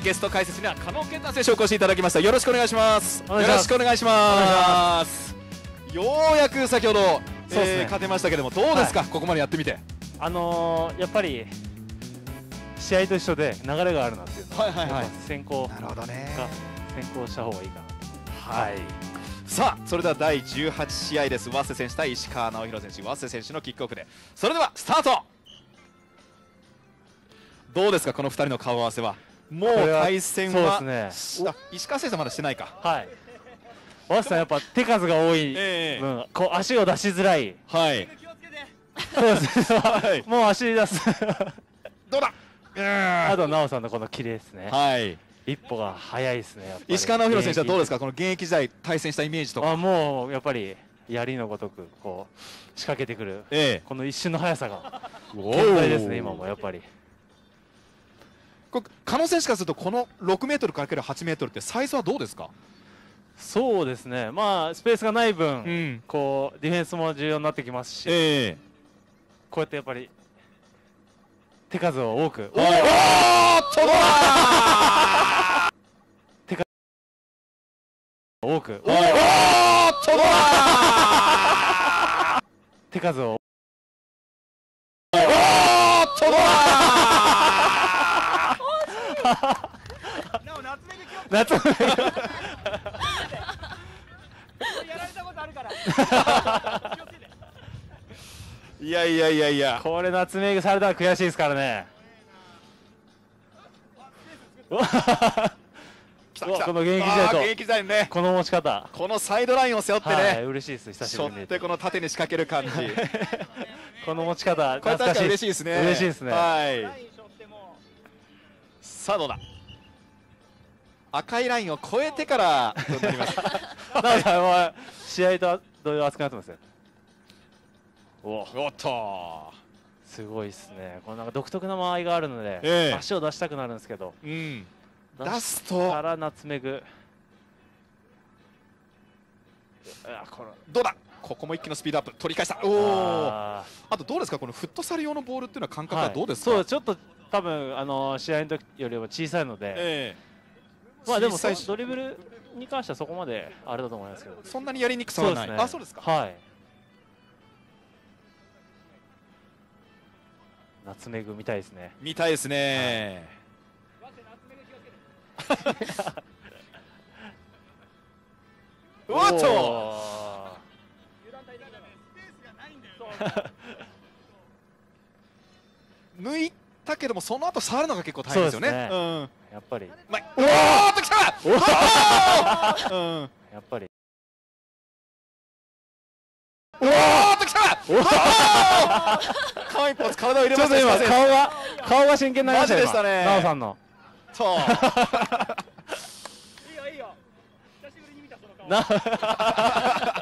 ゲスト解説には加納健太選手お越しいただきました。よろしくお願いします。 よろしくお願いします。 ようやく先ほど、勝てましたけども、どうですか、ここまでやってみて。 やっぱり試合と一緒で流れがあるなっていうのは、先行が先行した方がいいかな。 はい。さあ、それでは第18試合です。早稲選手対石川直弘選手、早稲選手のキックオフで、それではスタート。どうですか、この2人の顔合わせは。もう対戦は、石川選手はまだしてないか。 はい。早稲さんやっぱ手数が多い分、こう足を出しづらい。 はい。 そうですね。もう足出す。 どうだ。 あと直さんのこのキレですね。 はい。 一歩が早いですね。 石川直弘選手はどうですか、この現役時代対戦したイメージとか。 もうやっぱり槍のごとくこう仕掛けてくる、この一瞬の速さが健在ですね。今もやっぱり。 加納選手からするとこの6メートルかける8メートルってサイズはどうですか。 そうですね。まあスペースがない分、こうディフェンスも重要になってきますし、こうやってやっぱり手数を多く。多く。手数を。夏目ぐ。やられたことあるから。 いやいやいやいや。 これ夏目ぐされたら悔しいですからね。この現役時代とね、 この持ち方、 このサイドラインを背負ってね、 嬉しいです。久しぶりに背負ってこの縦に仕掛ける感じ。 この持ち方、 これ確かに嬉しいですね。 嬉しいですね。 はい。さあどうだ。赤いラインを越えてからとなります。 なおさんは試合と同様熱くなってますよ。 おっと。 すごいですね。このなんか独特な間合いがあるので、足を出したくなるんですけど。 出すとから夏目ぐ。 どうだ。ここも一気のスピードアップ取り返した。あとどうですか、このフットサル用のボールっていうのは感覚はどうですか。 そう、ちょっと多分試合の時よりも小さいので、まあでもドリブルに関してはそこまであれだと思いますけど、 そんなにやりにくさはない。あ、そうですか。 はい。夏目ぐ見たいですね。 見たいですね。おっと。抜いたけどもその後触るのが結構大変ですよね。 やっぱり。 おーっときた。 やっぱり。 おーっときた。間一髪体を入れました。 今顔が真剣になりましたでしたね。 なおさんの。 そう。 いいよいいよ。久しぶりに見たその顔。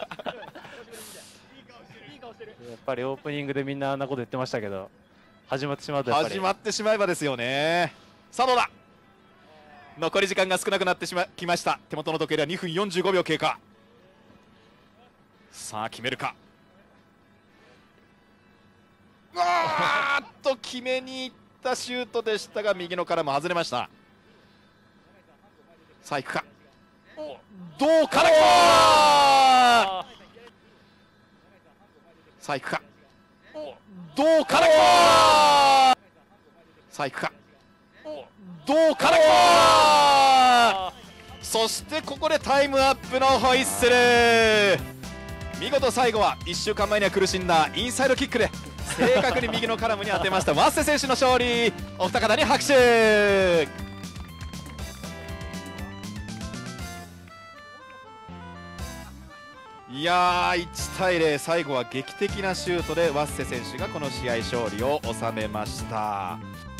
やっぱりオープニングでみんなあんなこと言ってましたけど、始まってしまうとやっぱり。 始まってしまえばですよね。さあどうだ。残り時間が少なくなってきました。手元の時計では2分45秒経過。さあ決めるか。決めにいったシュートでしたが右のからも外れました。さあ行くか。どうかな。さあ行くか。どうかな。さあ行くか。どうかな。そしてここでタイムアップのホイッスル。見事最後は1週間前には苦しんだインサイドキックで正確に右のカラムに当てました早稲選手の勝利。お二方に拍手。いやー、1対0、最後は劇的なシュートで早稲選手がこの試合勝利を収めました。